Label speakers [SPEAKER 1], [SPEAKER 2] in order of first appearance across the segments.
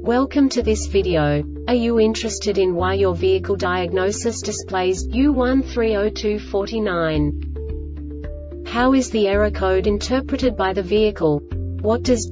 [SPEAKER 1] Welcome to this video. Are you interested in why your vehicle diagnosis displays U130249? How is the error code interpreted by the vehicle? What does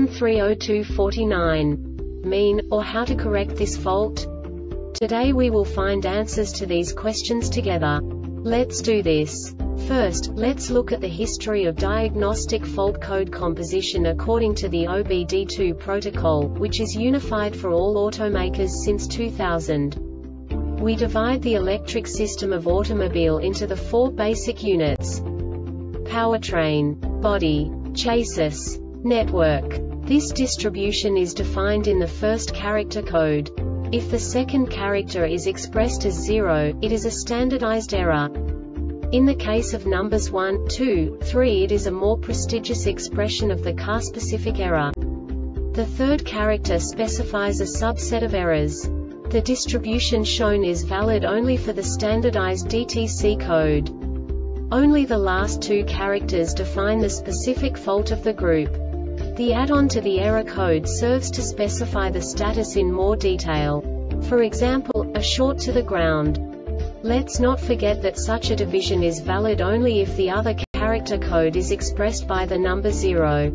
[SPEAKER 1] U130249 mean, or how to correct this fault? Today we will find answers to these questions together. Let's do this. First, let's look at the history of diagnostic fault code composition according to the OBD2 protocol, which is unified for all automakers since 2000. We divide the electric system of automobile into the four basic units: powertrain, body, chassis, network. This distribution is defined in the first character code. If the second character is expressed as 0, it is a standardized error. In the case of numbers 1, 2, 3, it is a more prestigious expression of the car-specific error. The third character specifies a subset of errors. The distribution shown is valid only for the standardized DTC code. Only the last two characters define the specific fault of the group. The add-on to the error code serves to specify the status in more detail. For example, a short to the ground. Let's not forget that such a division is valid only if the other character code is expressed by the number 0.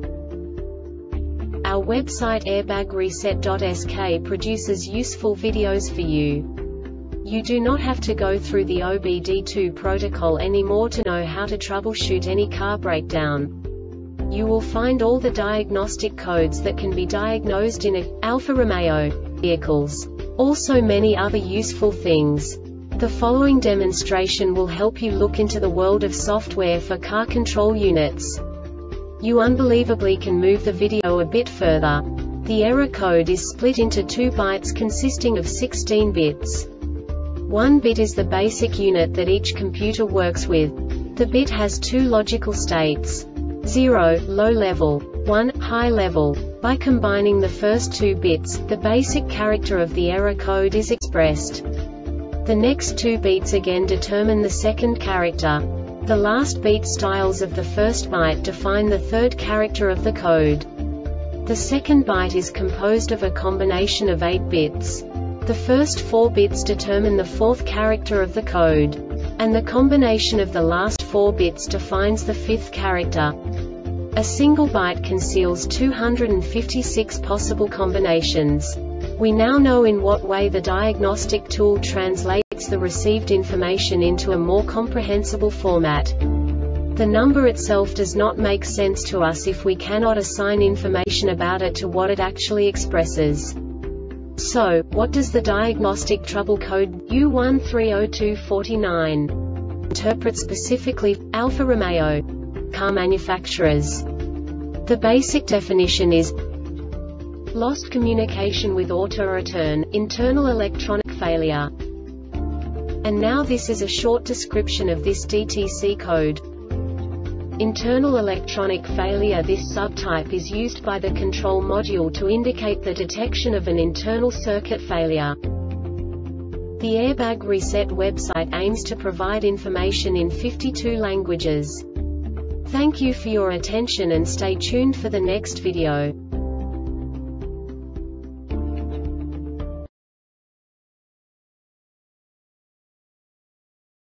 [SPEAKER 1] Our website airbagreset.sk produces useful videos for you. You do not have to go through the OBD2 protocol anymore to know how to troubleshoot any car breakdown. You will find all the diagnostic codes that can be diagnosed in Alfa Romeo vehicles. Also many other useful things. The following demonstration will help you look into the world of software for car control units. You unbelievably can move the video a bit further. The error code is split into 2 bytes consisting of 16 bits. 1 bit is the basic unit that each computer works with. The bit has 2 logical states: 0, low level, 1, high level. By combining the first 2 bits, the basic character of the error code is expressed. The next 2 beats again determine the second character. The last beat styles of the first byte define the third character of the code. The second byte is composed of a combination of 8 bits. The first 4 bits determine the fourth character of the code. And the combination of the last 4 bits defines the fifth character. A single byte conceals 256 possible combinations. We now know in what way the diagnostic tool translates the received information into a more comprehensible format. The number itself does not make sense to us if we cannot assign information about it to what it actually expresses. So, what does the diagnostic trouble code U130249 interpret specifically for Alfa Romeo car manufacturers? The basic definition is lost communication with auto-return, internal electronic failure. And now this is a short description of this DTC code. Internal electronic failure. This subtype is used by the control module to indicate the detection of an internal circuit failure. The Airbag Reset website aims to provide information in 52 languages. Thank you for your attention and stay tuned for the next video.